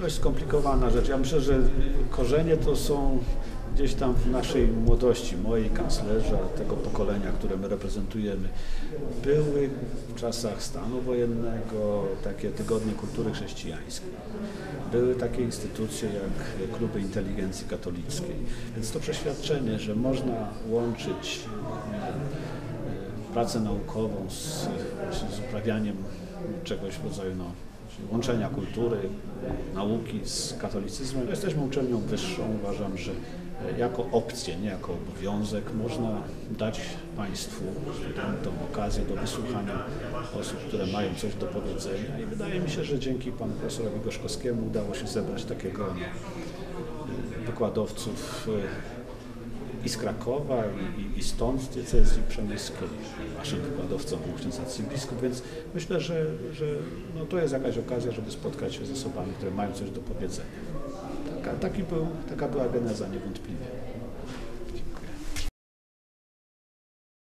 dość skomplikowana rzecz. Ja myślę, że korzenie to są gdzieś tam w naszej młodości, mojej, kanclerza, tego pokolenia, które my reprezentujemy. Były w czasach stanu wojennego takie tygodnie kultury chrześcijańskiej. Były takie instytucje jak kluby inteligencji katolickiej. Więc to przeświadczenie, że można łączyć pracę naukową z uprawianiem czegoś w rodzaju łączenia kultury, nauki z katolicyzmem. Jesteśmy uczelnią wyższą. Uważam, że jako opcję, nie jako obowiązek można dać Państwu, studentom okazję do wysłuchania osób, które mają coś do powiedzenia i wydaje mi się, że dzięki panu profesorowi Gorzkowskiemu udało się zebrać takiego wykładowców i z Krakowa, i stąd z diecezji przemyskiej. Naszym wykładowcą był ksiądz arcybiskup, więc myślę, że to jest jakaś okazja, żeby spotkać się z osobami, które mają coś do powiedzenia. Taka była geneza niewątpliwie.